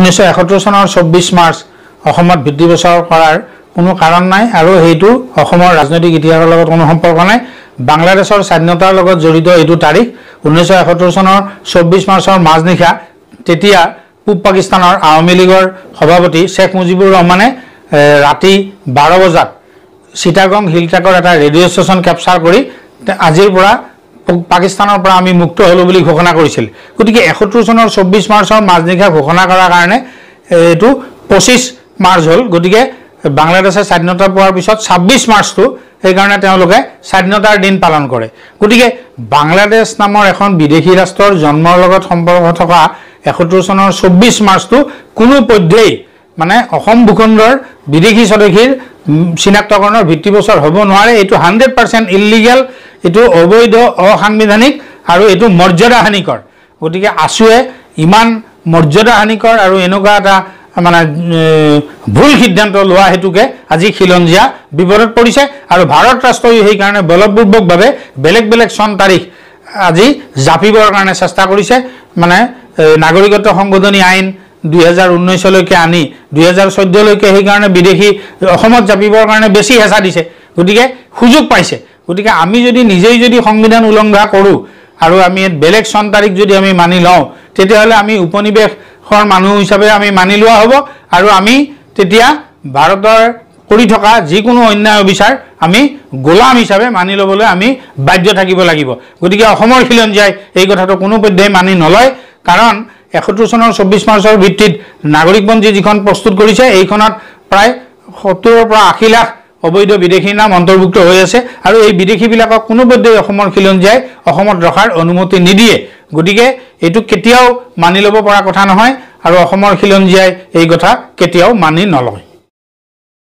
1971 চনৰ 24 মাৰ্চ অসমত ভিত্তিপ্ৰস্তৰ কৰাৰ কোনো কাৰণ নাই আৰু হেতু অসমৰ ৰাজনৈতিক ইতিহাসৰ লগত কোনো সম্পৰ্ক নাই বাংলাদেশৰ স্বাধীনতাৰ লগত জড়িত এটো তাৰিখ 1971 চনৰ 24 মাৰ্চৰ মাজনিশা তেতিয়া পূব পাকিস্তানৰ আওয়ামী লীগৰ সভাপতি শেখ মুজিবুৰ ৰহমানে ৰাতি 12 বজাত চিটাগং হিলট্ৰাকৰ এটা ৰেডিঅ' ষ্টেচন ক্যাপচাৰ কৰি আজিৰ পৰা পাকিস্তানৰ পৰা আমি মুক্ত হলো বুলি ঘোষণা কৰিছিল গতিকে 71 চনৰ 24 মাৰ্চৰ মাজনিশা ঘোষণা কৰাৰ কাৰণে এটো 25 মাৰ্চ হল গতিকে বাংলাদেশে স্বাধীনতা পোৱাৰ পিছত 26 মাৰ্চটো এই কাৰণে তেওঁলোকে স্বাধীনতাৰ দিন পালন কৰে গতিকে বাংলাদেশ নামৰ এখন বিদেশী ৰাষ্ট্ৰৰ জন্মৰ লগত সম্পৰ্ক থকা 71 চনৰ 24 মাৰ্চটো কোনো পদ্ধতি মানে অসম ভূখণ্ডৰ বিদেশী স্বদেশীৰ চিনাক্তকৰণৰ ভিত্তিপ্ৰস্তৰ হ'ব নোৱাৰে এটো 100% ইলিগেল এটো অবৈধ অসাংবিধানিক আৰু এটো মৰ্যাদাহানিকৰ গতিকে আসুৱে ইমান মৰ্যাদাহানিকৰ আৰু এনেকুৱা এটা মানে ভুল সিদ্ধান্ত লোৱা হেতুকে আজি খিলঞ্জিয়া বিপদত পৰিছে আৰু ভাৰত ৰাষ্ট্ৰই সেই কাৰণে বলপূৰ্বকভাৱে বেলেগ বেলেগ সন তাৰিখ আজি জাপিবৰ কাৰণে চেষ্টা কৰিছে মানে নাগৰিকত্ব সংশোধনী আইন 2019 লৈকে আনি 2014 লৈকে সেই কাৰণে বিদেশী অসমত জাপিবৰ কাৰণে বেছি হেঁচা দিছে গতিকে সুযোগ পাইছে গতিকে আমি যদি নিজেই যদি সংবিধান উলংঘা কৰো আৰু আমি বেলেগ সন তাৰিখ যদি আমি মানি লওঁ তেতিয়াহলে আমি উপনিবেশৰ মানুহ হিচাপে আমি মানি লোৱা হ'ব আৰু আমি তেতিয়া ভাৰতৰ কৰি থকা যিকোনো অন্যায় বিচাৰ আমি গোলাম হিচাপে মানি লবলৈ আমি বাধ্য থাকিব লাগিব গতিকে অসমৰ খিলঞ্জিয়াই এই কথাটো কোনো পধ্যেই মানি নলয় কাৰণ 71 চনৰ 24 মাৰ্চৰ ভিত্তিত নাগৰিকপঞ্জী যিখন প্ৰস্তুত কৰিছে এইখনত প্ৰায় 70 পৰা 80 লাখ অবৈধ বিদেশী নাম অন্তৰ্ভুক্ত হৈ আছে আৰু এই বিদেশী বিলাকক কোনো পধ্যেই অসমৰ খিলঞ্জিয়াই অসমত ৰখাৰ অনুমতি নিদিয়ে গতিকে এটো কেতিয়াও মানি লব পৰা কথা নহয় আৰু অসমৰ খিলঞ্জিয়াই এই কথা কেতিয়াও মানি নলয়